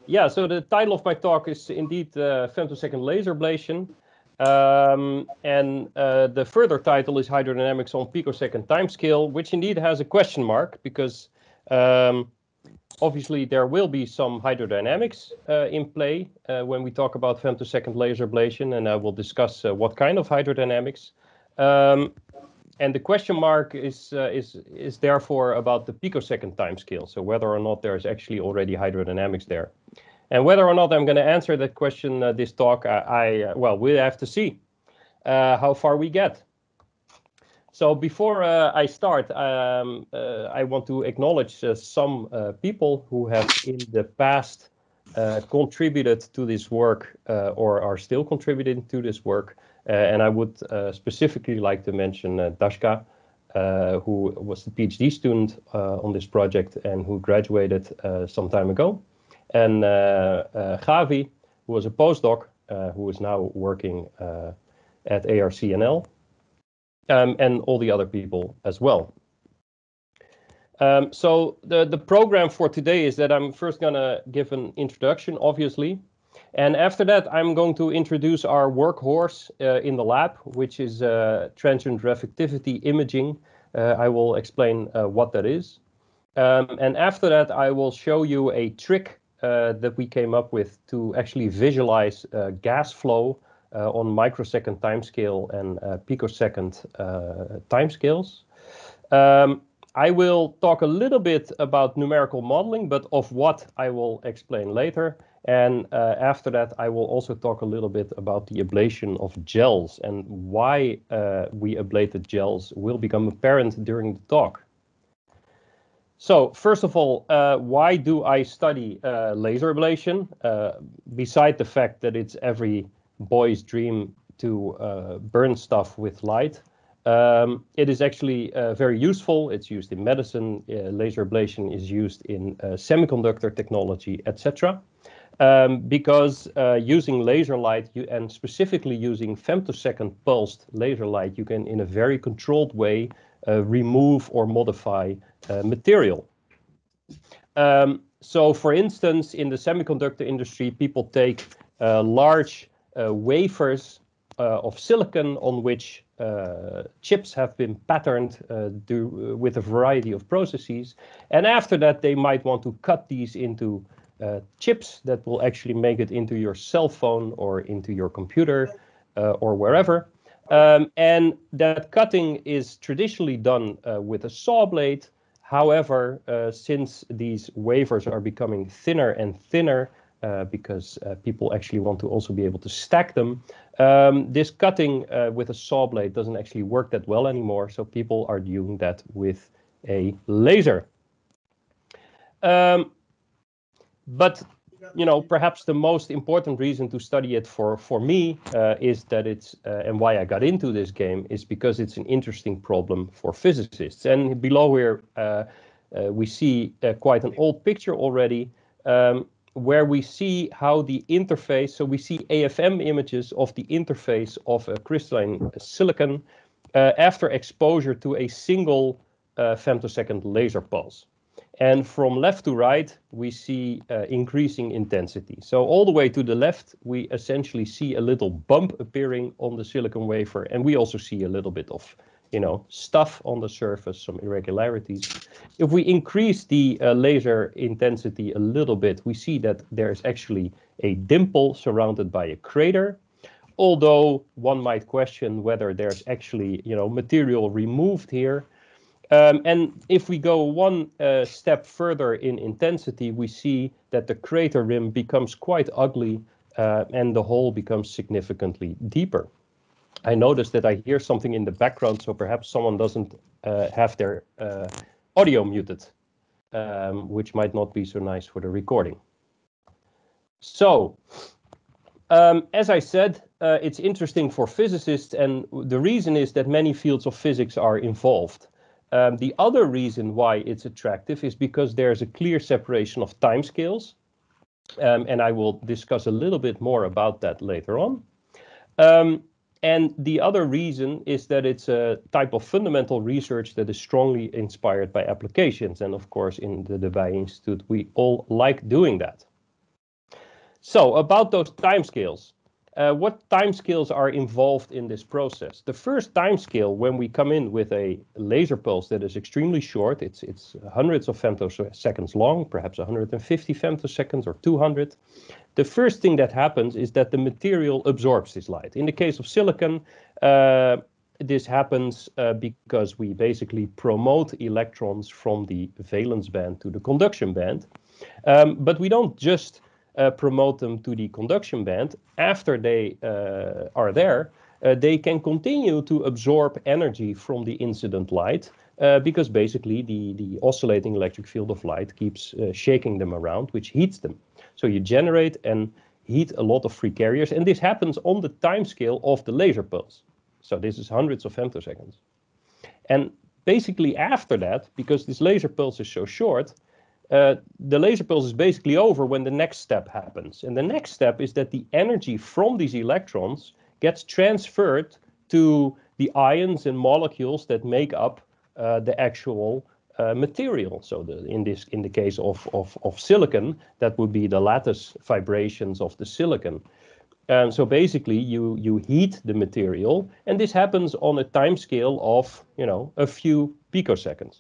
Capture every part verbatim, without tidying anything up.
Yeah, so the title of my talk is indeed uh, femtosecond laser ablation. Um, and uh, the further title is Hydrodynamics on Picosecond Timescale, which indeed has a question mark because um, obviously there will be some hydrodynamics uh, in play uh, when we talk about femtosecond laser ablation, and I will discuss uh, what kind of hydrodynamics. Um, and the question mark is, uh, is, is therefore about the picosecond timescale, so whether or not there is actually already hydrodynamics there. And whether or not I'm going to answer that question uh, this talk, I, I uh, well, we'll have to see uh, how far we get. So before uh, I start, um, uh, I want to acknowledge uh, some uh, people who have in the past uh, contributed to this work uh, or are still contributing to this work. Uh, and I would uh, specifically like to mention uh, Dashka, uh, who was the PhD student uh, on this project and who graduated uh, some time ago. And uh, uh, Gavi, who was a postdoc, uh, who is now working uh, at A R C N L. Um, and all the other people as well. Um, so the, the program for today is that I'm first going to give an introduction, obviously. And after that, I'm going to introduce our workhorse uh, in the lab, which is uh, transient reflectivity imaging. Uh, I will explain uh, what that is. Um, and after that, I will show you a trick uh, that we came up with to actually visualize uh, gas flow Uh, on microsecond timescale and uh, picosecond uh, timescales. Um, I will talk a little bit about numerical modeling, but of what I will explain later. And uh, after that, I will also talk a little bit about the ablation of gels and why uh, we ablated gels will become apparent during the talk. So first of all, uh, why do I study uh, laser ablation? Uh, beside the fact that it's every boy's dream to uh, burn stuff with light. Um, it is actually uh, very useful. It's used in medicine. Uh, laser ablation is used in uh, semiconductor technology, et cetera. Um, because uh, using laser light you, and specifically using femtosecond pulsed laser light, you can in a very controlled way uh, remove or modify uh, material. Um, so for instance, in the semiconductor industry, people take uh, large Uh, wafers uh, of silicon on which uh, chips have been patterned uh, do, uh, with a variety of processes. And after that, they might want to cut these into uh, chips that will actually make it into your cell phone or into your computer uh, or wherever. Um, and that cutting is traditionally done uh, with a saw blade. However, uh, since these wafers are becoming thinner and thinner, Uh, because uh, people actually want to also be able to stack them. Um, this cutting uh, with a saw blade doesn't actually work that well anymore, so people are doing that with a laser. Um, but, you know, perhaps the most important reason to study it for, for me uh, is that it's, uh, and why I got into this game, is because it's an interesting problem for physicists. And below here, uh, uh, we see uh, quite an old picture already. Um, where we see how the interface, so we see A F M images of the interface of a crystalline silicon uh, after exposure to a single uh, femtosecond laser pulse. And from left to right, we see uh, increasing intensity. So all the way to the left, we essentially see a little bump appearing on the silicon wafer, and we also see a little bit of you know, stuff on the surface, some irregularities. If we increase the uh, laser intensity a little bit, we see that there's actually a dimple surrounded by a crater. Although one might question whether there's actually, you know, material removed here. Um, and if we go one uh, step further in intensity, we see that the crater rim becomes quite ugly uh, and the hole becomes significantly deeper. I noticed that I hear something in the background, so perhaps someone doesn't uh, have their uh, audio muted, um, which might not be so nice for the recording. So, um, as I said, uh, it's interesting for physicists, and the reason is that many fields of physics are involved. Um, the other reason why it's attractive is because there's a clear separation of timescales, um, and I will discuss a little bit more about that later on. Um, And the other reason is that it's a type of fundamental research that is strongly inspired by applications. And of course, in the De Bij Institute, we all like doing that. So about those timescales. Uh, what timescales are involved in this process? The first timescale, when we come in with a laser pulse that is extremely short, it's, it's hundreds of femtoseconds long, perhaps one hundred fifty femtoseconds or two hundred. The first thing that happens is that the material absorbs this light. In the case of silicon, uh, this happens uh, because we basically promote electrons from the valence band to the conduction band. Um, but we don't just Uh, promote them to the conduction band. After they uh, are there, uh, they can continue to absorb energy from the incident light uh, because basically the, the oscillating electric field of light keeps uh, shaking them around, which heats them. So you generate and heat a lot of free carriers, and this happens on the time scale of the laser pulse. So this is hundreds of femtoseconds. And basically after that, because this laser pulse is so short, Uh, the laser pulse is basically over when the next step happens. And the next step is that the energy from these electrons gets transferred to the ions and molecules that make up uh, the actual uh, material. So the, in this, in the case of, of, of silicon, that would be the lattice vibrations of the silicon. And so basically you, you heat the material, and this happens on a time scale of, you know, a few picoseconds.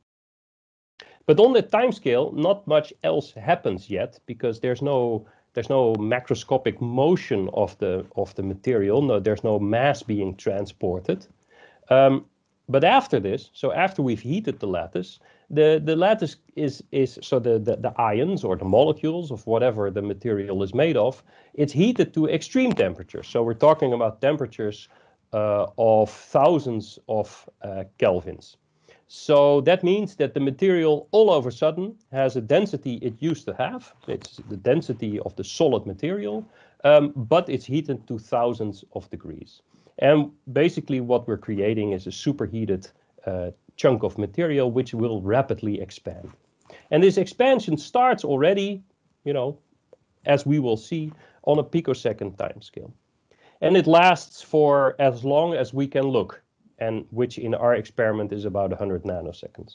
But on the time scale, not much else happens yet because there's no there's no macroscopic motion of the of the material. No, there's no mass being transported. Um, but after this, so after we've heated the lattice, the the lattice is is so the, the the ions or the molecules of whatever the material is made of, it's heated to extreme temperatures. So we're talking about temperatures uh, of thousands of uh, kelvins. So that means that the material all of a sudden has a density it used to have. It's the density of the solid material, um, but it's heated to thousands of degrees. And basically what we're creating is a superheated uh, chunk of material which will rapidly expand. And this expansion starts already, you know, as we will see, on a picosecond time scale. And it lasts for as long as we can look, and which in our experiment is about one hundred nanoseconds.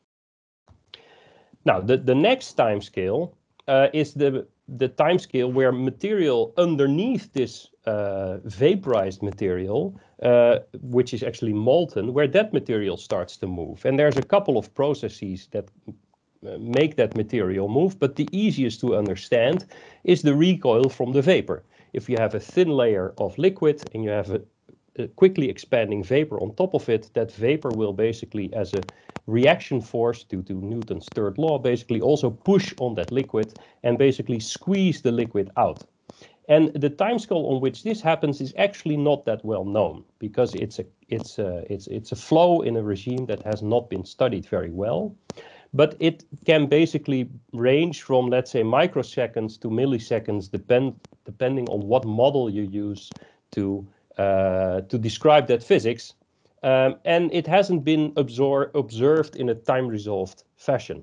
Now, the, the next time scale uh, is the, the time scale where material underneath this uh, vaporized material, uh, which is actually molten, where that material starts to move. And there's a couple of processes that uh, make that material move, but the easiest to understand is the recoil from the vapor. If you have a thin layer of liquid and you have a a quickly expanding vapor on top of it, that vapor will basically, as a reaction force due to Newton's third law, basically also push on that liquid and basically squeeze the liquid out. And the timescale on which this happens is actually not that well known because it's a it's a it's it's a flow in a regime that has not been studied very well. But it can basically range from, let's say, microseconds to milliseconds, depend depending on what model you use to Uh, to describe that physics, um, and it hasn't been absor observed in a time-resolved fashion.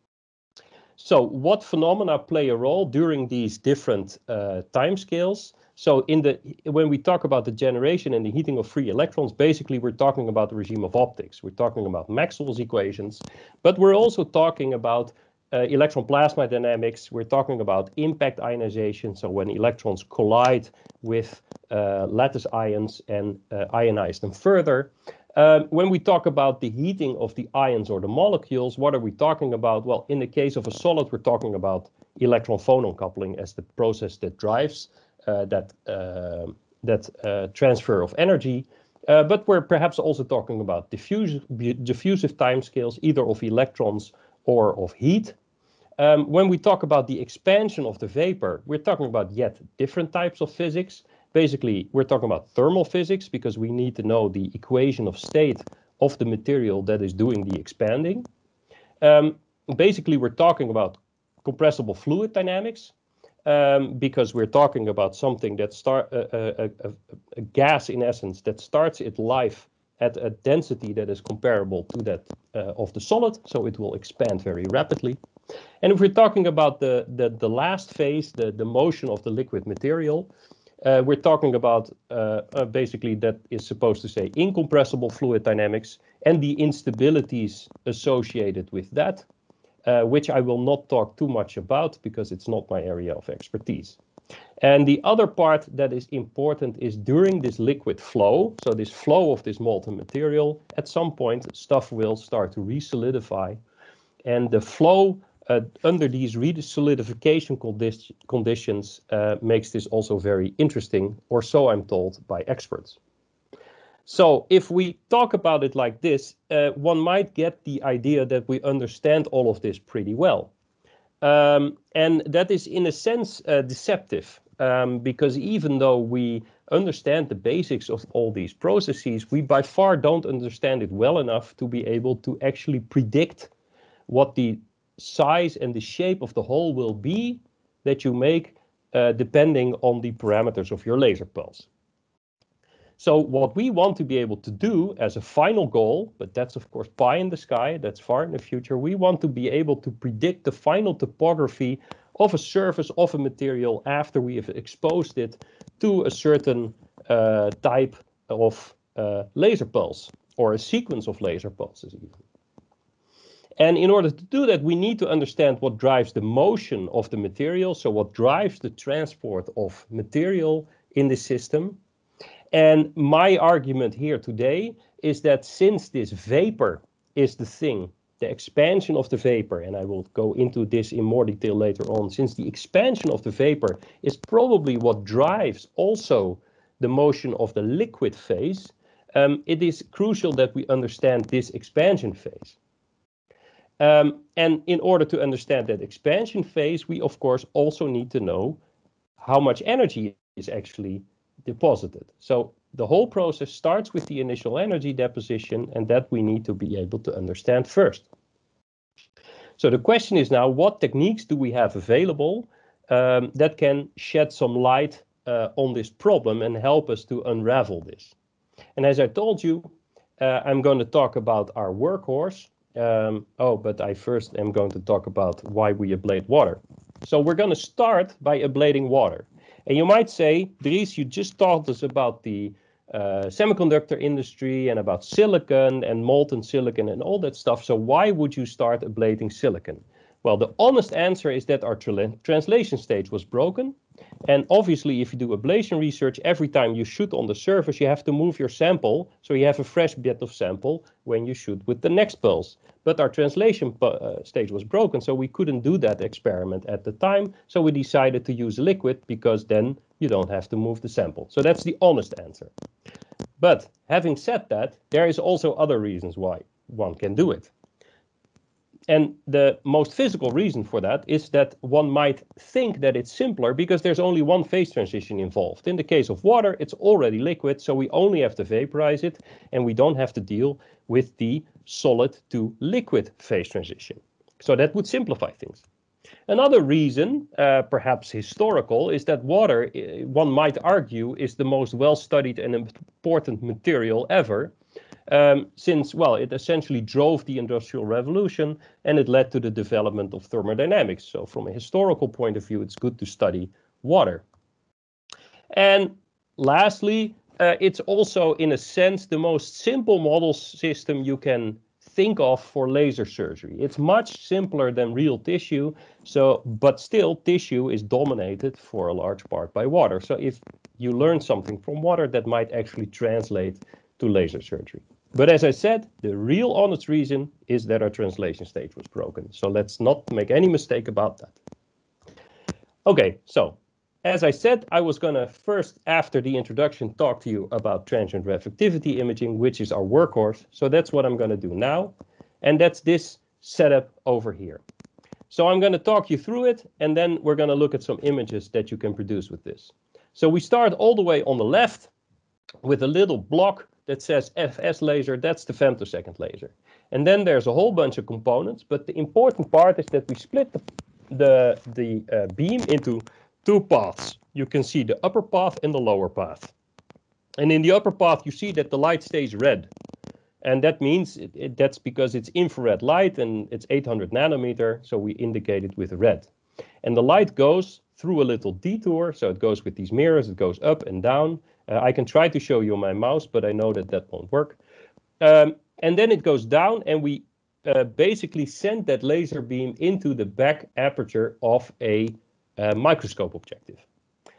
So what phenomena play a role during these different uh, timescales? So in the when we talk about the generation and the heating of free electrons, basically we're talking about the regime of optics. We're talking about Maxwell's equations, but we're also talking about Uh, electron plasma dynamics. We're talking about impact ionization, so when electrons collide with uh, lattice ions and uh, ionize them further. Um, when we talk about the heating of the ions or the molecules, what are we talking about? Well, in the case of a solid, we're talking about electron-phonon coupling as the process that drives uh, that, uh, that uh, transfer of energy. Uh, but we're perhaps also talking about diffusive, diffusive timescales, either of electrons or of heat. Um, when we talk about the expansion of the vapor, we're talking about yet different types of physics. Basically, we're talking about thermal physics because we need to know the equation of state of the material that is doing the expanding. Um, basically, we're talking about compressible fluid dynamics um, because we're talking about something that start uh, a, a, a gas in essence that starts its life at a density that is comparable to that uh, of the solid, so it will expand very rapidly. And if we're talking about the, the, the last phase, the, the motion of the liquid material, uh, we're talking about uh, uh, basically that is supposed to say incompressible fluid dynamics and the instabilities associated with that, uh, which I will not talk too much about because it's not my area of expertise. And the other part that is important is during this liquid flow, so this flow of this molten material, at some point stuff will start to re-solidify. And the flow uh, under these re-solidification condi conditions uh, makes this also very interesting, or so I'm told by experts. So if we talk about it like this, uh, one might get the idea that we understand all of this pretty well. Um, and that is in a sense uh, deceptive, um, because even though we understand the basics of all these processes, we by far don't understand it well enough to be able to actually predict what the size and the shape of the hole will be that you make uh, depending on the parameters of your laser pulse. So what we want to be able to do as a final goal, but that's of course pie in the sky, that's far in the future, we want to be able to predict the final topography of a surface of a material after we have exposed it to a certain uh, type of uh, laser pulse, or a sequence of laser pulses even. And in order to do that, we need to understand what drives the motion of the material, so what drives the transport of material in the system. And my argument here today is that since this vapor is the thing, the expansion of the vapor, and I will go into this in more detail later on, since the expansion of the vapor is probably what drives also the motion of the liquid phase, um, it is crucial that we understand this expansion phase. Um, and in order to understand that expansion phase, we of course also need to know how much energy is actually deposited. So the whole process starts with the initial energy deposition, and that we need to be able to understand first. So the question is now, what techniques do we have available um, that can shed some light uh, on this problem and help us to unravel this? And as I told you, uh, I'm going to talk about our workhorse. Um, oh, but I first am going to talk about why we ablate water. So we're going to start by ablating water. And you might say, Dries, you just taught us about the uh, semiconductor industry and about silicon and molten silicon and all that stuff. So why would you start ablating silicon? Well, the honest answer is that our tra translation stage was broken. And obviously, if you do ablation research, every time you shoot on the surface, you have to move your sample. So you have a fresh bit of sample when you shoot with the next pulse. But our translation uh, stage was broken, so we couldn't do that experiment at the time. So we decided to use liquid because then you don't have to move the sample. So that's the honest answer. But having said that, there is also other reasons why one can do it. And the most physical reason for that is that one might think that it's simpler because there's only one phase transition involved. In the case of water, it's already liquid, so we only have to vaporize it, and we don't have to deal with the solid to liquid phase transition. So that would simplify things. Another reason, uh, perhaps historical, is that water, one might argue, is the most well-studied and important material ever. Um, since, well, it essentially drove the Industrial Revolution and it led to the development of thermodynamics. So from a historical point of view, it's good to study water. And lastly, uh, it's also, in a sense, the most simple model system you can think of for laser surgery. It's much simpler than real tissue, so but still tissue is dominated for a large part by water. So if you learn something from water, that might actually translate to laser surgery. But as I said, the real honest reason is that our translation stage was broken. So let's not make any mistake about that. Okay, so as I said, I was going to first, after the introduction, talk to you about transient reflectivity imaging, which is our workhorse. So that's what I'm going to do now. And that's this setup over here. So I'm going to talk you through it, and then we're going to look at some images that you can produce with this. So we start all the way on the left with a little block that says F S laser. That's the femtosecond laser. And then there's a whole bunch of components, but the important part is that we split the, the, the uh, beam into two paths. You can see the upper path and the lower path. And in the upper path, you see that the light stays red. And that means it, it, that's because it's infrared light and it's eight hundred nanometer, so we indicate it with red. And the light goes through a little detour, so it goes with these mirrors, it goes up and down. Uh, I can try to show you on my mouse, but I know that that won't work. Um, and then it goes down, and we uh, basically send that laser beam into the back aperture of a uh, microscope objective.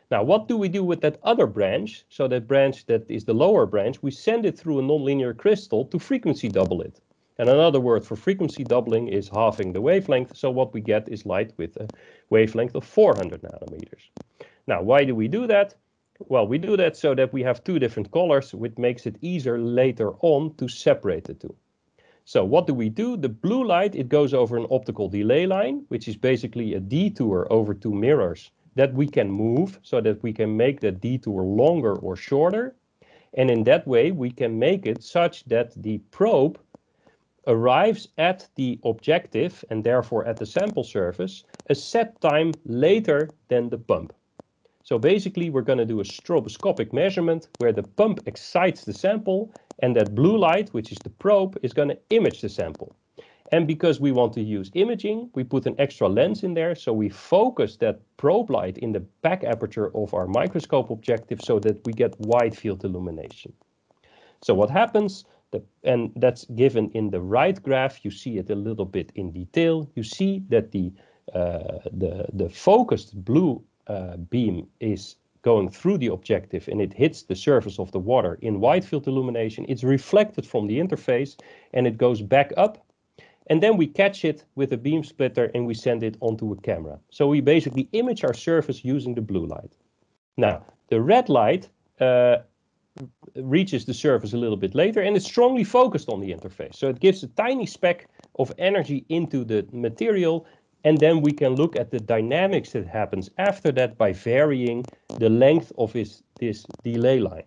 Now, what do we do with that other branch? So that branch that is the lower branch, we send it through a nonlinear crystal to frequency double it. And another word for frequency doubling is halving the wavelength. So what we get is light with a wavelength of four hundred nanometers. Now, why do we do that? Well, we do that so that we have two different colors, which makes it easier later on to separate the two. So what do we do? The blue light, it goes over an optical delay line, which is basically a detour over two mirrors that we can move so that we can make that detour longer or shorter. And in that way, we can make it such that the probe arrives at the objective and therefore at the sample surface a set time later than the pump. So basically, we're going to do a stroboscopic measurement where the pump excites the sample and that blue light, which is the probe, is going to image the sample. And because we want to use imaging, we put an extra lens in there. So we focus that probe light in the back aperture of our microscope objective so that we get wide field illumination. So what happens, the, and that's given in the right graph, you see it a little bit in detail. You see that the, uh, the, the focused blue uh, beam is going through the objective and it hits the surface of the water in wide field illumination. It's reflected from the interface and it goes back up. And then we catch it with a beam splitter and we send it onto a camera. So we basically image our surface using the blue light. Now, the red light uh, reaches the surface a little bit later and it's strongly focused on the interface. So it gives a tiny speck of energy into the material. And then we can look at the dynamics that happens after that by varying the length of his, this delay line.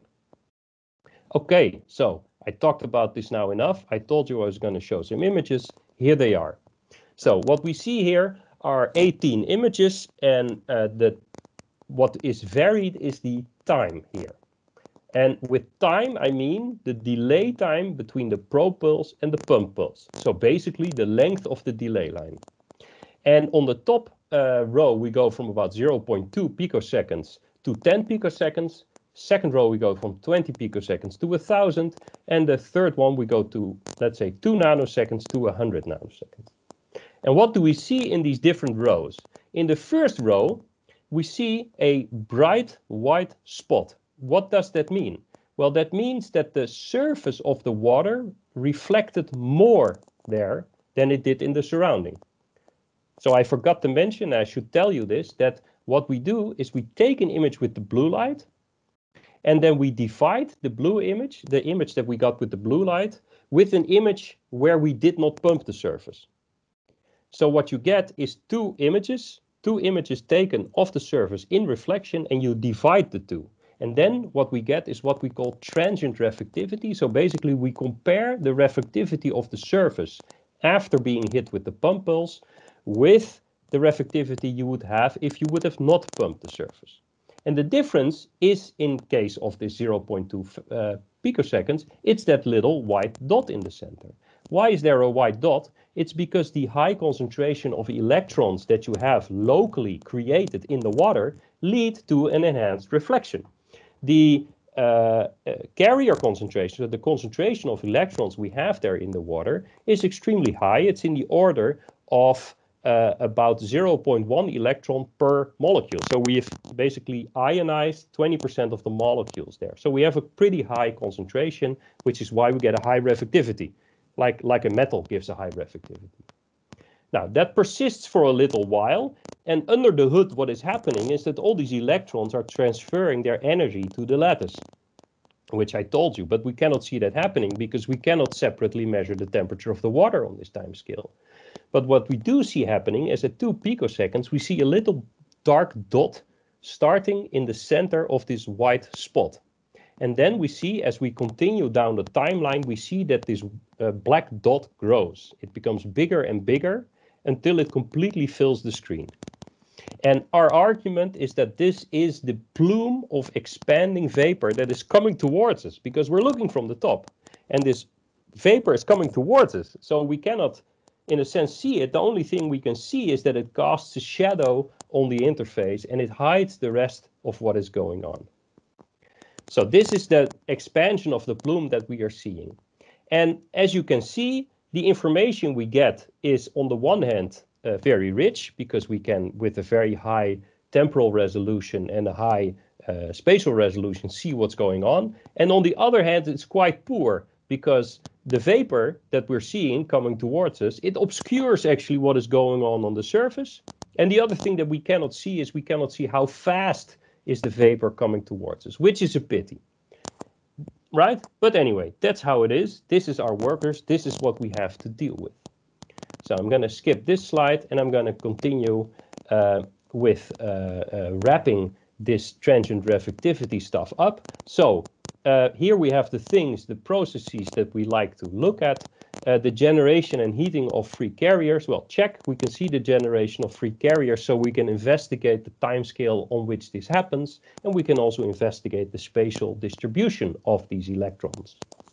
Okay, so I talked about this now enough. I told you I was going to show some images. Here they are. So what we see here are eighteen images, and uh, the what is varied is the time here. And with time, I mean the delay time between the probe pulse and the pump pulse. So basically the length of the delay line. And on the top uh, row, we go from about zero point two picoseconds to ten picoseconds. Second row, we go from twenty picoseconds to one thousand. And the third one, we go to, let's say, two nanoseconds to one hundred nanoseconds. And what do we see in these different rows? In the first row, we see a bright white spot. What does that mean? Well, that means that the surface of the water reflected more there than it did in the surrounding. So I forgot to mention, I should tell you this, that what we do is we take an image with the blue light, and then we divide the blue image, the image that we got with the blue light, with an image where we did not pump the surface. So what you get is two images, two images taken of the surface in reflection, and you divide the two. And then what we get is what we call transient reflectivity. So basically we compare the reflectivity of the surface after being hit with the pump pulse with the reflectivity you would have if you would have not pumped the surface. And the difference is, in case of this zero point two uh, picoseconds, it's that little white dot in the center. Why is there a white dot? It's because the high concentration of electrons that you have locally created in the water lead to an enhanced reflection. The uh, uh, carrier concentration, so the concentration of electrons we have there in the water, is extremely high. It's in the order of uh, about zero point one electron per molecule. So we have basically ionized twenty percent of the molecules there. So we have a pretty high concentration, which is why we get a high reflectivity, like, like a metal gives a high reflectivity. Now, that persists for a little while, and under the hood what is happening is that all these electrons are transferring their energy to the lattice, which I told you, but we cannot see that happening because we cannot separately measure the temperature of the water on this time scale. But what we do see happening is at two picoseconds, we see a little dark dot starting in the center of this white spot. And then we see, as we continue down the timeline, we see that this uh, black dot grows. It becomes bigger and bigger until it completely fills the screen. And our argument is that this is the plume of expanding vapor that is coming towards us, because we're looking from the top, and this vapor is coming towards us. So we cannot, in a sense, see it. The only thing we can see is that it casts a shadow on the interface, and it hides the rest of what is going on. So this is the expansion of the plume that we are seeing. And as you can see, the information we get is, on the one hand, uh, very rich, because we can, with a very high temporal resolution and a high uh, spatial resolution see what's going on. And on the other hand, it's quite poor because the vapor that we're seeing coming towards us, it obscures actually what is going on on the surface. And the other thing that we cannot see is we cannot see how fast is the vapor coming towards us, which is a pity. Right? But anyway, that's how it is. This is our workers. This is what we have to deal with. So I'm going to skip this slide and I'm going to continue uh, with uh, uh, wrapping this transient reflectivity stuff up. So uh, here we have the things, the processes that we like to look at. Uh, the generation and heating of free carriers. Well, check. We can see the generation of free carriers, so we can investigate the time scale on which this happens, and we can also investigate the spatial distribution of these electrons.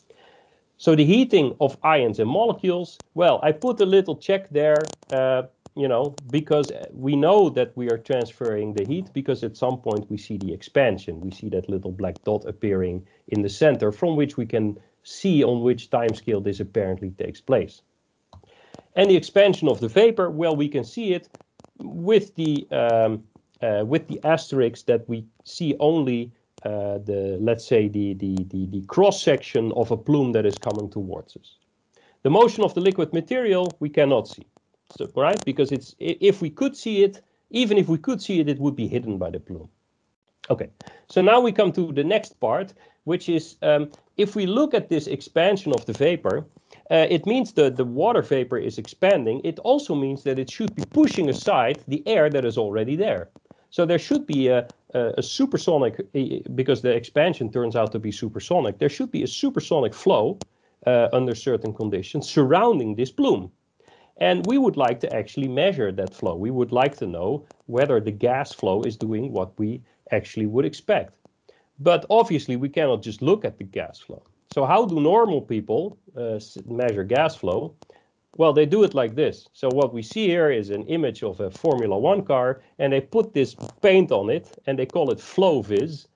So the heating of ions and molecules, well, I put a little check there, uh, you know, because we know that we are transferring the heat, because at some point we see the expansion. We see that little black dot appearing in the center, from which we can see on which time scale this apparently takes place. And the expansion of the vapor, well, we can see it with the um, uh, with the asterisk that we see only uh, the, let's say, the, the, the, the cross section of a plume that is coming towards us. The motion of the liquid material we cannot see, so, right? Because it's, if we could see it, even if we could see it, it would be hidden by the plume. Okay, so now we come to the next part, which is um, if we look at this expansion of the vapor, uh, it means that the water vapor is expanding. It also means that it should be pushing aside the air that is already there. So there should be a, a, a supersonic, because the expansion turns out to be supersonic, there should be a supersonic flow uh, under certain conditions surrounding this plume. And we would like to actually measure that flow. We would like to know whether the gas flow is doing what we actually would expect. But obviously we cannot just look at the gas flow. So how do normal people uh, measure gas flow? Well, they do it like this. So what we see here is an image of a Formula One car, and they put this paint on it and they call it FlowVis.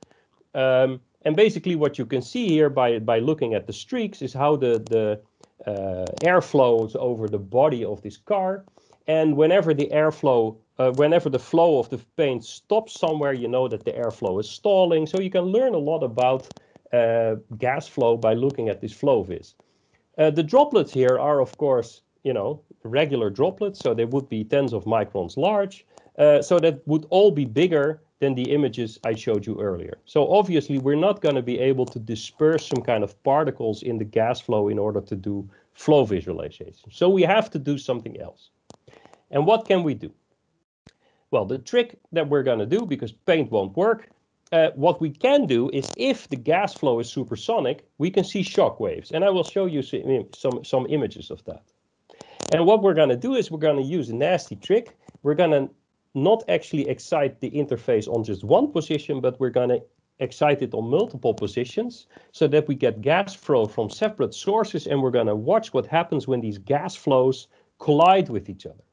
Um, and basically what you can see here by, by looking at the streaks is how the, the uh, air flows over the body of this car. And whenever the airflow, uh, whenever the flow of the paint stops somewhere, you know that the airflow is stalling. So you can learn a lot about uh, gas flow by looking at this FlowVis. Uh, the droplets here are, of course, you know, regular droplets, so they would be tens of microns large. Uh, so that would all be bigger than the images I showed you earlier. So obviously we're not going to be able to disperse some kind of particles in the gas flow in order to do flow visualization. So we have to do something else. And what can we do? Well, the trick that we're going to do, because paint won't work, uh, what we can do is if the gas flow is supersonic, we can see shock waves. And I will show you some, some, some images of that. And what we're going to do is we're going to use a nasty trick. We're going to not actually excite the interface on just one position, but we're going to excite it on multiple positions so that we get gas flow from separate sources, and we're going to watch what happens when these gas flows collide with each other.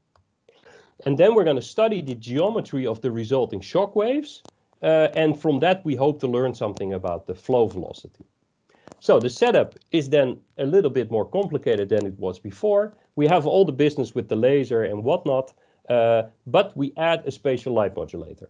And then we're going to study the geometry of the resulting shock waves, uh, and from that we hope to learn something about the flow velocity. So the setup is then a little bit more complicated than it was before. We have all the business with the laser and whatnot, uh, but we add a spatial light modulator,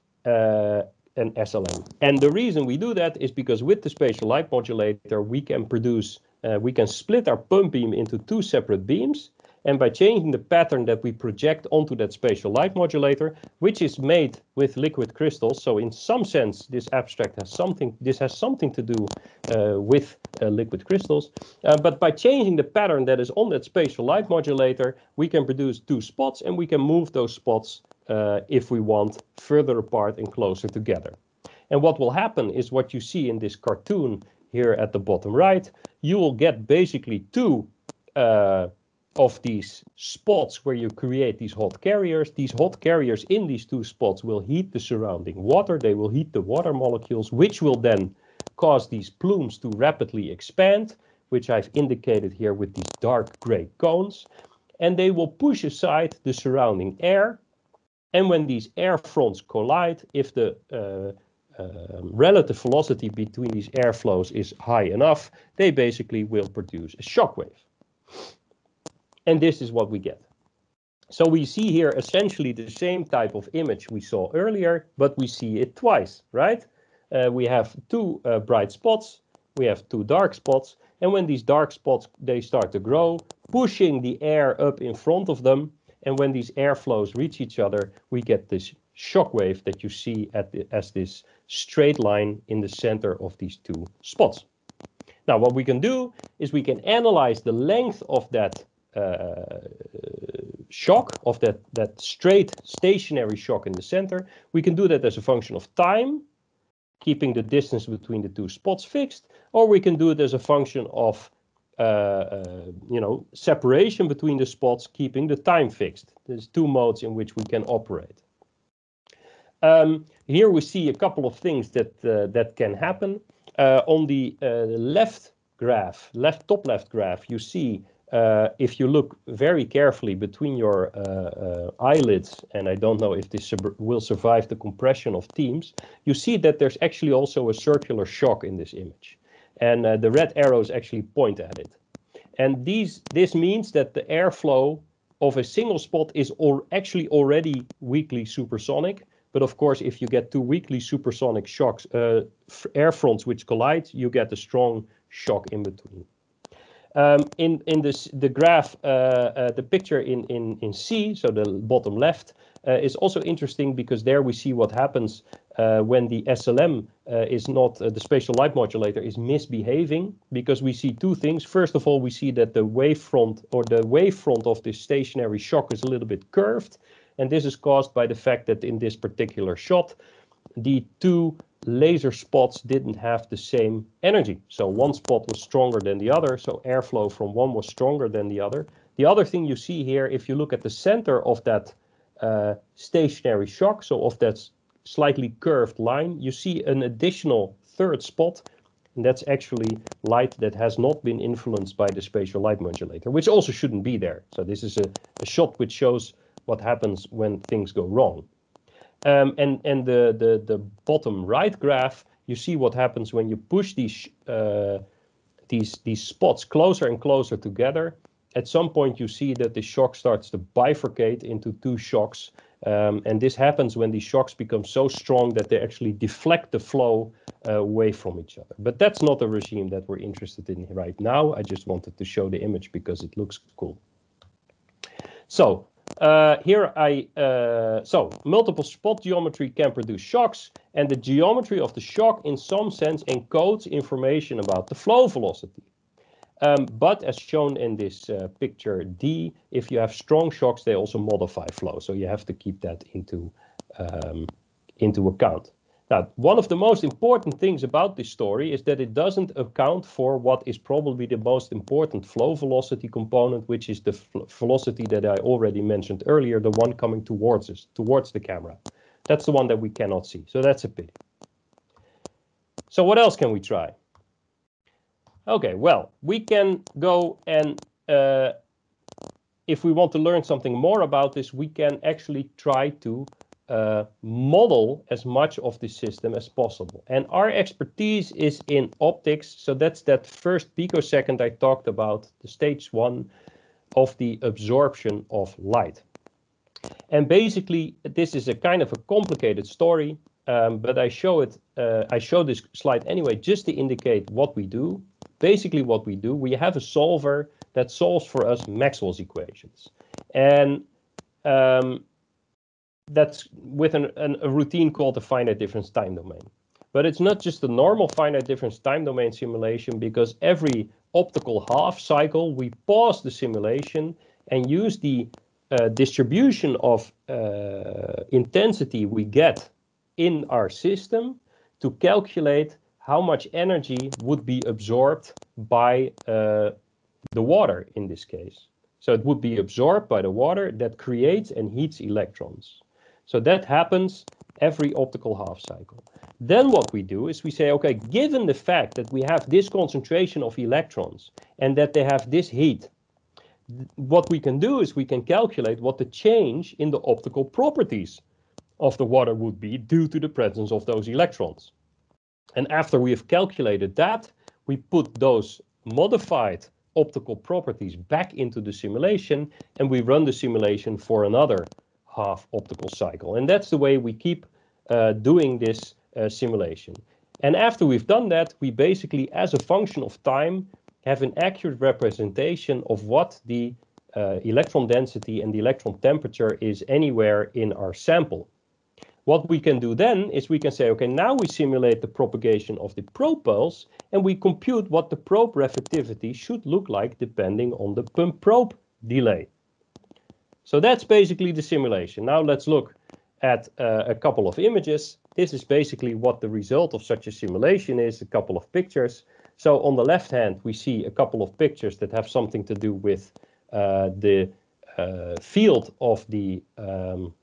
uh, an S L M. And the reason we do that is because with the spatial light modulator, we can produce, uh, we can split our pump beam into two separate beams. And by changing the pattern that we project onto that spatial light modulator, which is made with liquid crystals, so in some sense this abstract has something, this has something to do uh, with uh, liquid crystals. Uh, but by changing the pattern that is on that spatial light modulator, we can produce two spots, and we can move those spots uh, if we want further apart and closer together. And what will happen is what you see in this cartoon here at the bottom right. You will get basically two uh, of these spots where you create these hot carriers. These hot carriers in these two spots will heat the surrounding water. They will heat the water molecules, which will then cause these plumes to rapidly expand, which I've indicated here with these dark gray cones. And they will push aside the surrounding air. And when these air fronts collide, if the uh, uh, relative velocity between these air flows is high enough, they basically will produce a shock wave. And this is what we get. So we see here essentially the same type of image we saw earlier, but we see it twice, right? Uh, we have two uh, bright spots, we have two dark spots, and when these dark spots, they start to grow, pushing the air up in front of them, and when these air flows reach each other, we get this shock wave that you see at the, as this straight line in the center of these two spots. Now, what we can do is we can analyze the length of that uh, shock, of that, that straight stationary shock in the center. We can do that as a function of time, keeping the distance between the two spots fixed, or we can do it as a function of uh, uh, you know, separation between the spots, keeping the time fixed. There's two modes in which we can operate. Um, here we see a couple of things that uh, that can happen. Uh, on the uh, left graph, left top left graph, you see uh, if you look very carefully between your uh, uh, eyelids, and I don't know if this will survive the compression of Teams, you see that there's actually also a circular shock in this image, and uh, the red arrows actually point at it. And these this means that the airflow of a single spot is al- actually already weakly supersonic. But of course, if you get two weakly supersonic shocks, uh, air fronts which collide, you get a strong shock in between. Um, in in this the graph, uh, uh, the picture in in in C, so the bottom left, uh, is also interesting because there we see what happens uh, when the S L M uh, is not uh, the spatial light modulator is misbehaving, because we see two things. First of all, we see that the wavefront or the wavefront of this stationary shock is a little bit curved. And this is caused by the fact that in this particular shot, the two laser spots didn't have the same energy. So one spot was stronger than the other, so airflow from one was stronger than the other. The other thing you see here, if you look at the center of that uh, stationary shock, so of that slightly curved line, you see an additional third spot, and that's actually light that has not been influenced by the spatial light modulator, which also shouldn't be there. So this is a, a shot which shows what happens when things go wrong. Um, and and the, the, the bottom right graph, you see what happens when you push these, uh, these, these spots closer and closer together. At some point you see that the shock starts to bifurcate into two shocks. Um, and this happens when these shocks become so strong that they actually deflect the flow uh, away from each other. But that's not a regime that we're interested in right now. I just wanted to show the image because it looks cool. So, Uh, here I, uh, so multiple spot geometry can produce shocks, and the geometry of the shock in some sense encodes information about the flow velocity. Um, but as shown in this uh, picture D, if you have strong shocks, they also modify flow. So you have to keep that into, um, into account. Now, one of the most important things about this story is that it doesn't account for what is probably the most important flow velocity component, which is the velocity that I already mentioned earlier, the one coming towards us, towards the camera. That's the one that we cannot see, so that's a pity. So what else can we try? Okay, well, we can go and, uh, if we want to learn something more about this, we can actually try to Uh, model as much of the system as possible. And our expertise is in optics, so that's that first picosecond I talked about, the stage one of the absorption of light. And basically, this is a kind of a complicated story, um, but I show it. Uh, I show this slide anyway, just to indicate what we do. Basically, what we do, we have a solver that solves for us Maxwell's equations, and um, that's with an, an, a routine called the finite difference time domain. But it's not just the normal finite difference time domain simulation, because every optical half cycle, we pause the simulation and use the uh, distribution of uh, intensity we get in our system to calculate how much energy would be absorbed by uh, the water in this case. So it would be absorbed by the water that creates and heats electrons. So that happens every optical half cycle. Then what we do is we say, okay, given the fact that we have this concentration of electrons and that they have this heat, what we can do is we can calculate what the change in the optical properties of the water would be due to the presence of those electrons. And after we have calculated that, we put those modified optical properties back into the simulation, and we run the simulation for another half optical cycle. And that's the way we keep uh, doing this uh, simulation. And after we've done that, we basically, as a function of time, have an accurate representation of what the uh, electron density and the electron temperature is anywhere in our sample. What we can do then is we can say, okay, now we simulate the propagation of the probe pulse, and we compute what the probe reflectivity should look like depending on the pump probe delay. So that's basically the simulation. Now let's look at uh, a couple of images. This is basically what the result of such a simulation is, a couple of pictures. So on the left hand, we see a couple of pictures that have something to do with uh, the uh, field of the um,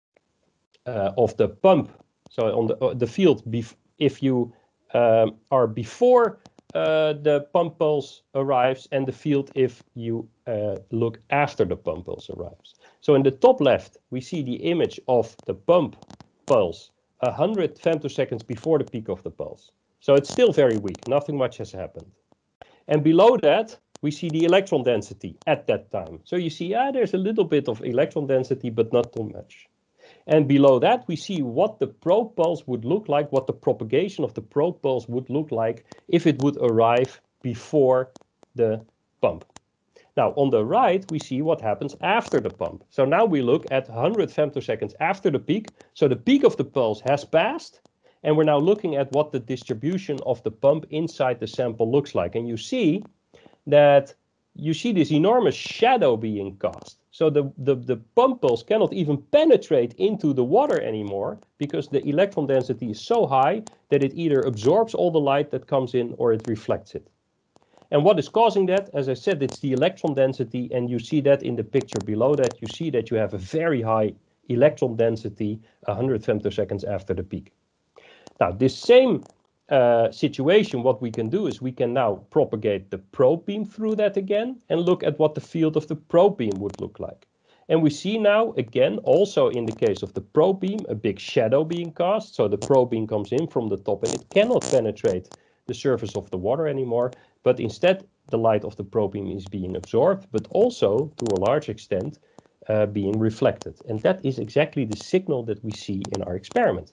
Uh, of the pump. So on the uh, the field, bef if you um, are before uh, the pump pulse arrives, and the field if you uh, look after the pump pulse arrives. So in the top left, we see the image of the pump pulse one hundred femtoseconds before the peak of the pulse. So it's still very weak, nothing much has happened. And below that, we see the electron density at that time. So you see, ah, there's a little bit of electron density, but not too much. And below that, we see what the probe pulse would look like, what the propagation of the probe pulse would look like if it would arrive before the pump. Now, on the right, we see what happens after the pump. So now we look at one hundred femtoseconds after the peak. So the peak of the pulse has passed, and we're now looking at what the distribution of the pump inside the sample looks like. And you see that you see this enormous shadow being cast. So the, the, the pump pulse cannot even penetrate into the water anymore because the electron density is so high that it either absorbs all the light that comes in or it reflects it. And what is causing that? As I said, it's the electron density, and you see that in the picture below that. You see that you have a very high electron density one hundred femtoseconds after the peak. Now, this same Uh, situation, what we can do is we can now propagate the probe beam through that again and look at what the field of the probe beam would look like. And we see now, again, also in the case of the probe beam, a big shadow being cast. So the probe beam comes in from the top and it cannot penetrate the surface of the water anymore, but instead the light of the probe beam is being absorbed, but also to a large extent uh, being reflected. And that is exactly the signal that we see in our experiment.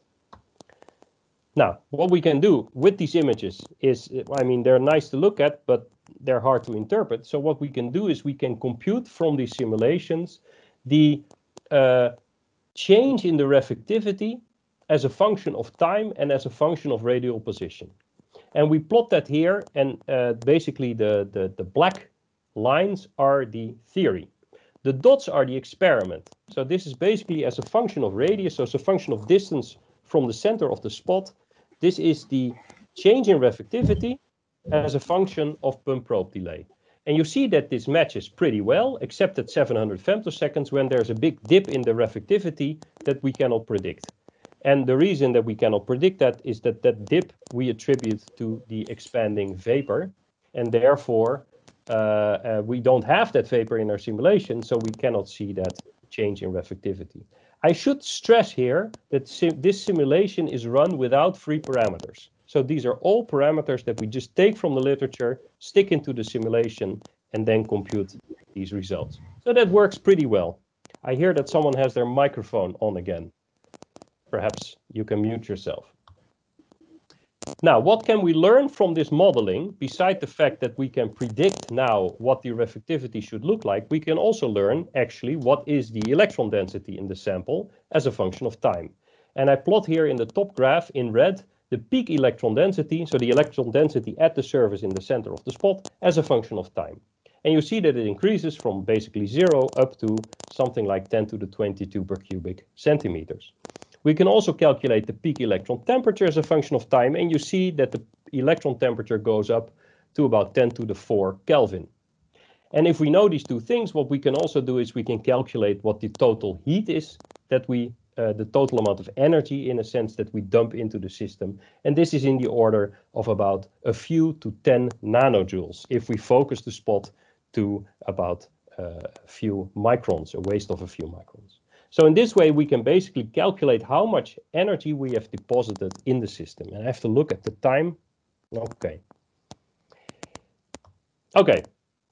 Now, what we can do with these images is, I mean, they're nice to look at, but they're hard to interpret. So what we can do is we can compute from these simulations the uh, change in the reflectivity as a function of time and as a function of radial position. And we plot that here, and uh, basically the, the, the black lines are the theory. The dots are the experiment. So this is basically as a function of radius, so as a function of distance from the center of the spot. This is the change in reflectivity as a function of pump probe delay. And you see that this matches pretty well, except at seven hundred femtoseconds when there's a big dip in the reflectivity that we cannot predict. And the reason that we cannot predict that is that that dip we attribute to the expanding vapor. And therefore, uh, uh, we don't have that vapor in our simulation, so we cannot see that change in reflectivity. I should stress here that sim this simulation is run without free parameters. So these are all parameters that we just take from the literature, stick into the simulation, and then compute these results. So that works pretty well. I hear that someone has their microphone on again. Perhaps you can mute yourself. Now, what can we learn from this modeling? Beside the fact that we can predict now what the reflectivity should look like, we can also learn actually what is the electron density in the sample as a function of time. And I plot here in the top graph in red the peak electron density, so the electron density at the surface in the center of the spot, as a function of time. And you see that it increases from basically zero up to something like ten to the twenty-two per cubic centimeters. We can also calculate the peak electron temperature as a function of time, and you see that the electron temperature goes up to about ten to the four Kelvin. And if we know these two things, what we can also do is we can calculate what the total heat is that we, uh, the total amount of energy in a sense that we dump into the system. And this is in the order of about a few to ten nanojoules if we focus the spot to about uh, a few microns, a waste of a few microns. So in this way, we can basically calculate how much energy we have deposited in the system. And I have to look at the time. Okay. Okay.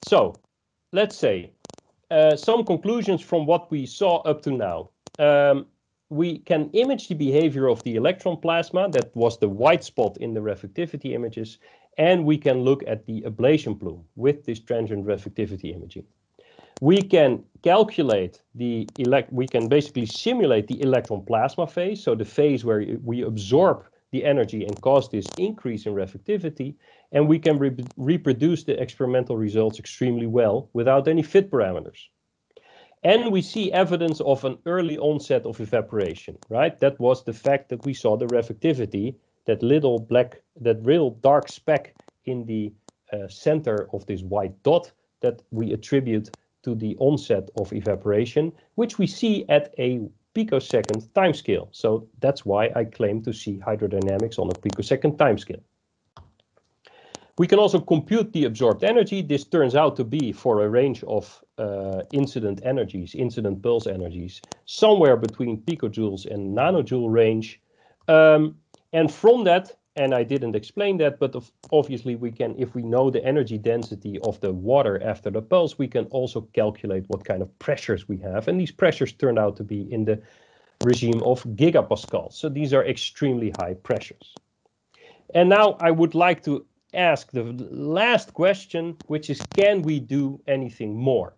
So let's say uh, some conclusions from what we saw up to now. Um, we can image the behavior of the electron plasma, that was the white spot in the reflectivity images, and we can look at the ablation plume with this transient reflectivity imaging. We can calculate the elect, we can basically simulate the electron plasma phase, so the phase where we absorb the energy and cause this increase in reflectivity, and we can re reproduce the experimental results extremely well without any fit parameters. And we see evidence of an early onset of evaporation, right? That was the fact that we saw the reflectivity, that little black, that real dark speck in the uh, center of this white dot that we attribute to the onset of evaporation, which we see at a picosecond timescale. So that's why I claim to see hydrodynamics on a picosecond timescale. We can also compute the absorbed energy. This turns out to be, for a range of uh, incident energies, incident pulse energies, somewhere between picojoules and nanojoule range. Um, and from that, and I didn't explain that, but of, obviously we can, if we know the energy density of the water after the pulse, we can also calculate what kind of pressures we have. And these pressures turned out to be in the regime of gigapascals. So these are extremely high pressures. And now I would like to ask the last question, which is, can we do anything more?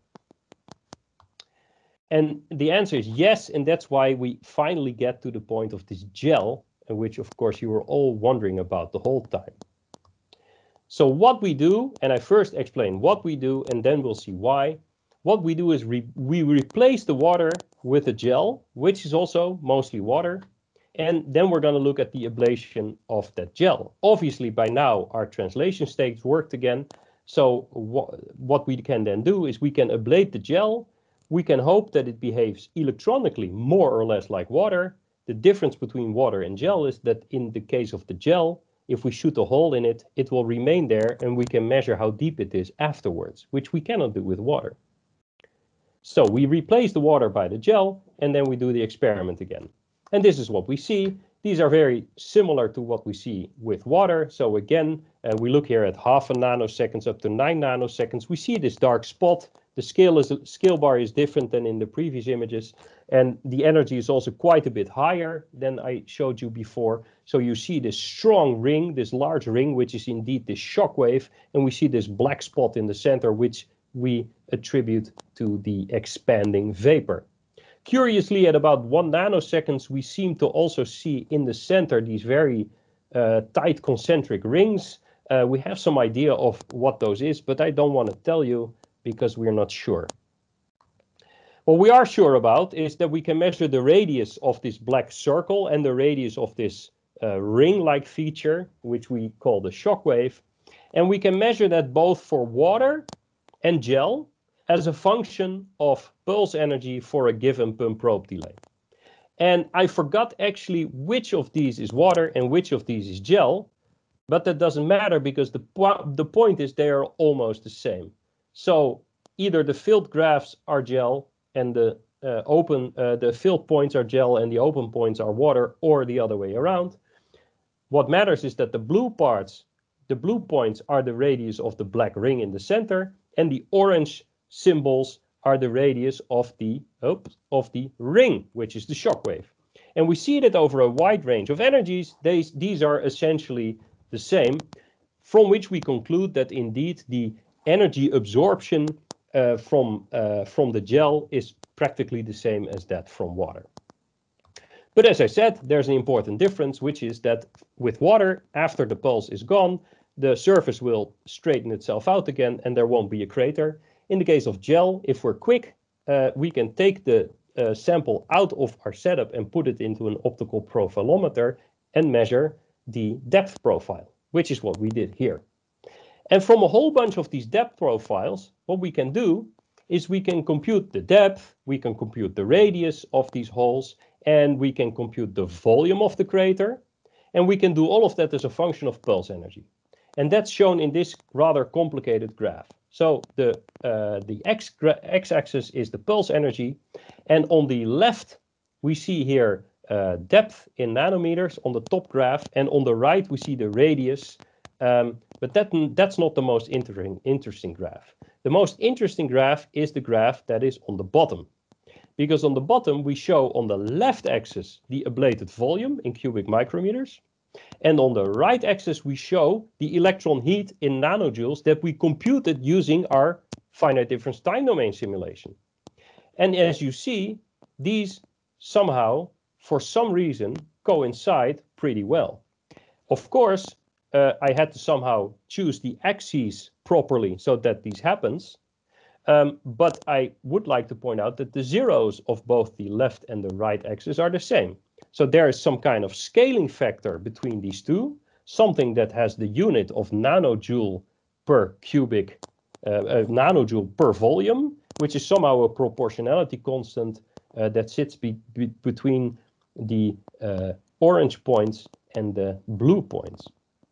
And the answer is yes, and that's why we finally get to the point of this gel, which of course you were all wondering about the whole time. So what we do, and I first explain what we do, and then we'll see why. What we do is re we replace the water with a gel, which is also mostly water. And then we're going to look at the ablation of that gel. Obviously, by now, our translation states worked again. So wh what we can then do is we can ablate the gel. We can hope that it behaves electronically more or less like water. The difference between water and gel is that in the case of the gel, if we shoot a hole in it, it will remain there and we can measure how deep it is afterwards, which we cannot do with water. So we replace the water by the gel, and then we do the experiment again. And this is what we see. These are very similar to what we see with water. So again, uh, we look here at half a nanoseconds up to nine nanoseconds. We see this dark spot. The scale is scale bar is different than in the previous images. And the energy is also quite a bit higher than I showed you before. So you see this strong ring, this large ring, which is indeed this shock wave. And we see this black spot in the center, which we attribute to the expanding vapor. Curiously, at about one nanoseconds, we seem to also see in the center these very uh, tight concentric rings. Uh, we have some idea of what those is, but I don't want to tell you because we're not sure. What we are sure about is that we can measure the radius of this black circle and the radius of this uh, ring-like feature, which we call the shock wave. And we can measure that both for water and gel as a function of pulse energy for a given pump probe delay. And I forgot actually which of these is water and which of these is gel, but that doesn't matter because the, po the point is they are almost the same. So either the filled graphs are gel and the uh, open, uh, the filled points are gel and the open points are water, or the other way around. What matters is that the blue parts, the blue points are the radius of the black ring in the center, and the orange symbols are the radius of the oops, of the ring, which is the shock wave. And we see that over a wide range of energies, these, these are essentially the same, from which we conclude that indeed the energy absorption uh, from, uh, from the gel is practically the same as that from water. But as I said, there's an important difference, which is that with water, after the pulse is gone, the surface will straighten itself out again and there won't be a crater. In the case of gel, if we're quick, uh, we can take the uh, sample out of our setup and put it into an optical profilometer and measure the depth profile, which is what we did here. And from a whole bunch of these depth profiles, what we can do is we can compute the depth, we can compute the radius of these holes, and we can compute the volume of the crater, and we can do all of that as a function of pulse energy. And that's shown in this rather complicated graph. So the, uh, the x-axis is the pulse energy, and on the left we see here uh, depth in nanometers on the top graph, and on the right we see the radius um, But that, that's not the most interesting, interesting graph. The most interesting graph is the graph that is on the bottom. Because on the bottom, we show on the left axis the ablated volume in cubic micrometers. And on the right axis, we show the electron heat in nanojoules that we computed using our finite difference time domain simulation. And as you see, these somehow, for some reason, coincide pretty well. Of course, uh, I had to somehow choose the axes properly so that this happens. Um, but I would like to point out that the zeros of both the left and the right axis are the same. So there is some kind of scaling factor between these two, something that has the unit of nanojoule per cubic, uh, uh, nanojoule per volume, which is somehow a proportionality constant uh, that sits be be between the uh, orange points and the blue points.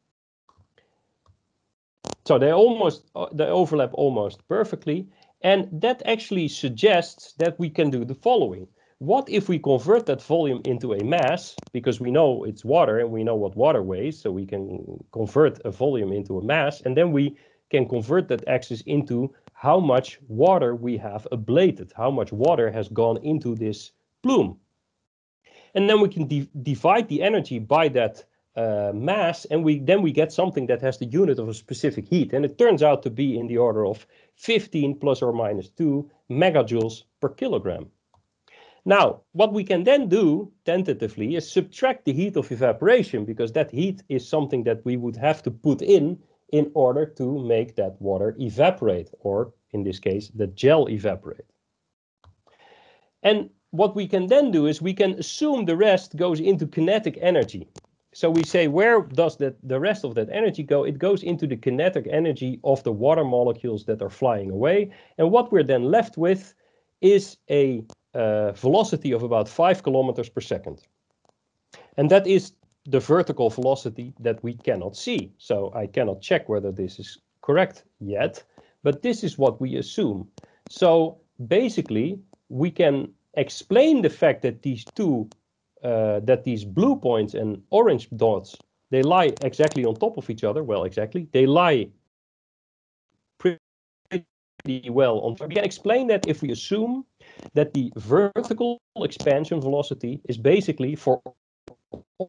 So they almost uh, they overlap almost perfectly, and that actually suggests that we can do the following. What if we convert that volume into a mass, because we know it's water and we know what water weighs, so we can convert a volume into a mass, and then we can convert that axis into how much water we have ablated, how much water has gone into this plume. And then we can di divide the energy by that uh, mass, and we then we get something that has the unit of a specific heat. And it turns out to be in the order of fifteen plus or minus two megajoules per kilogram. Now, what we can then do, tentatively, is subtract the heat of evaporation, because that heat is something that we would have to put in in order to make that water evaporate, or in this case, the gel evaporate. And what we can then do is we can assume the rest goes into kinetic energy. So we say, where does that, the rest of that energy go? It goes into the kinetic energy of the water molecules that are flying away. And what we're then left with is a uh, velocity of about five kilometers per second. And that is the vertical velocity that we cannot see. So I cannot check whether this is correct yet, but this is what we assume. So basically, we can explain the fact that these two, uh, that these blue points and orange dots, they lie exactly on top of each other. Well, exactly. They lie pretty well on. We can explain that if we assume that the vertical expansion velocity is basically for all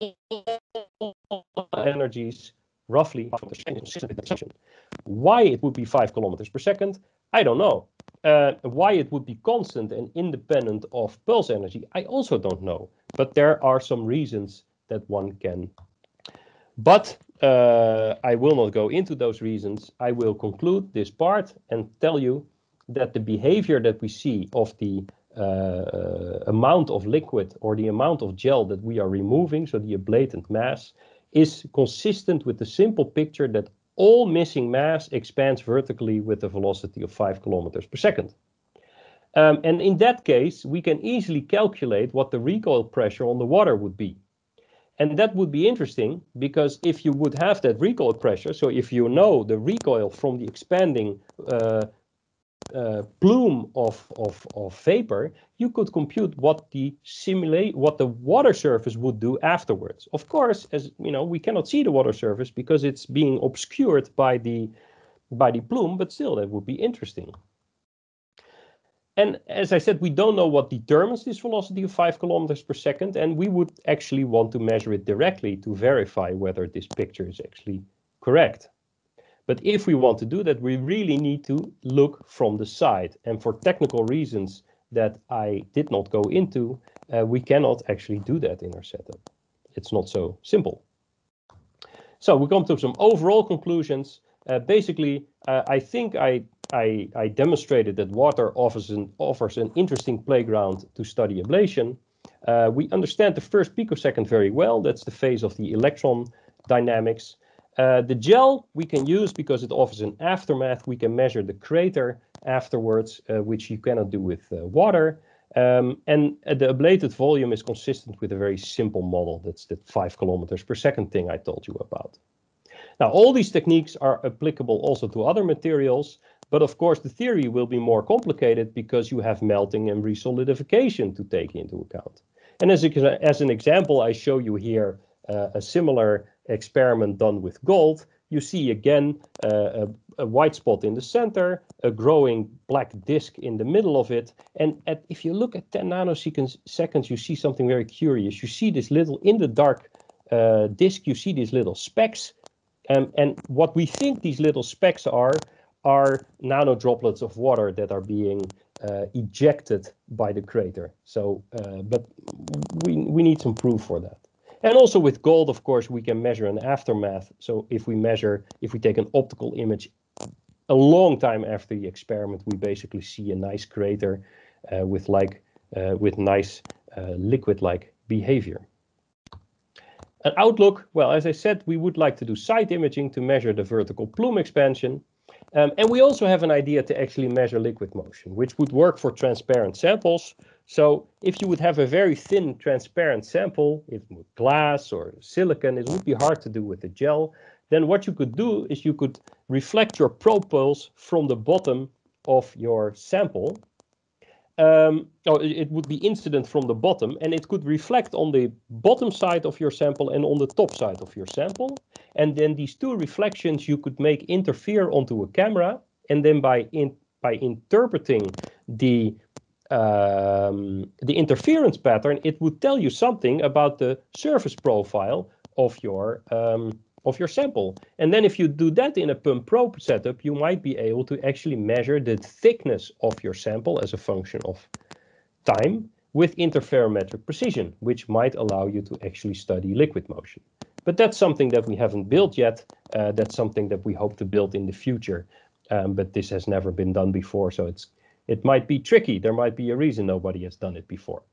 energies roughly. Why it would be five kilometers per second, I don't know. Uh, why it would be constant and independent of pulse energy, I also don't know. But there are some reasons that one can. But uh, I will not go into those reasons. I will conclude this part and tell you that the behavior that we see of the uh, amount of liquid or the amount of gel that we are removing, so the ablatant mass, is consistent with the simple picture that all missing mass expands vertically with a velocity of five kilometers per second. Um, and in that case, we can easily calculate what the recoil pressure on the water would be. And that would be interesting, because if you would have that recoil pressure, so if you know the recoil from the expanding uh, uh, plume of, of, of vapor, you could compute what the simulate what the water surface would do afterwards. Of course, as you know, we cannot see the water surface because it's being obscured by the by the plume, but still that would be interesting. And as I said, we don't know what determines this velocity of five kilometers per second, and we would actually want to measure it directly to verify whether this picture is actually correct. But if we want to do that, we really need to look from the side. And for technical reasons that I did not go into, uh, we cannot actually do that in our setup. It's not so simple. So we come to some overall conclusions. Uh, basically, uh, I think I, I, I demonstrated that water offers an, offers an interesting playground to study ablation. Uh, we understand the first picosecond very well. That's the phase of the electron dynamics. Uh, the gel we can use because it offers an aftermath. We can measure the crater afterwards, uh, which you cannot do with uh, water. Um, and uh, the ablated volume is consistent with a very simple model. That's the five kilometers per second thing I told you about. Now, all these techniques are applicable also to other materials, but of course the theory will be more complicated because you have melting and resolidification to take into account. And as, a, as an example, I show you here uh, a similar experiment done with gold. you see again uh, a, a white spot in the center, a growing black disk in the middle of it. And at, if you look at ten nanoseconds, you see something very curious. You see this little, in the dark uh, disk, you see these little specks. Um, and what we think these little specks are, are nano droplets of water that are being uh, ejected by the crater. So, uh, but we, we need some proof for that. And also with gold, of course, we can measure an aftermath. So if we measure, if we take an optical image a long time after the experiment, we basically see a nice crater uh, with like uh, with nice uh, liquid-like behavior. An outlook, well, as I said, we would like to do side imaging to measure the vertical plume expansion. Um, and we also have an idea to actually measure liquid motion, which would work for transparent samples. So if you would have a very thin transparent sample, if with glass or silicon, it would be hard to do with the gel. Then what you could do is you could reflect your probe pulse from the bottom of your sample. Um, oh, it would be incident from the bottom, and it could reflect on the bottom side of your sample and on the top side of your sample. And then these two reflections you could make interfere onto a camera, and then by in, by interpreting the um, the interference pattern, it would tell you something about the surface profile of your um, of your sample. And then if you do that in a pump probe setup, you might be able to actually measure the thickness of your sample as a function of time with interferometric precision, which might allow you to actually study liquid motion. But that's something that we haven't built yet. Uh, that's something that we hope to build in the future. Um, but this has never been done before, so it's it might be tricky. There might be a reason nobody has done it before.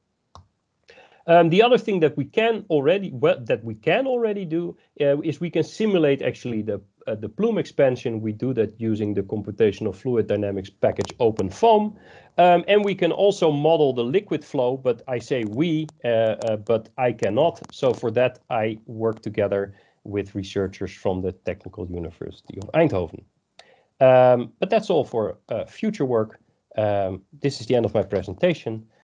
Um, the other thing that we can already well, that we can already do uh, is we can simulate actually the uh, the plume expansion. We do that using the computational fluid dynamics package OpenFOAM, um, and we can also model the liquid flow. But I say we, uh, uh, but I cannot. So for that, I work together with researchers from the Technical University of Eindhoven. Um, but that's all for uh, future work. Um, this is the end of my presentation.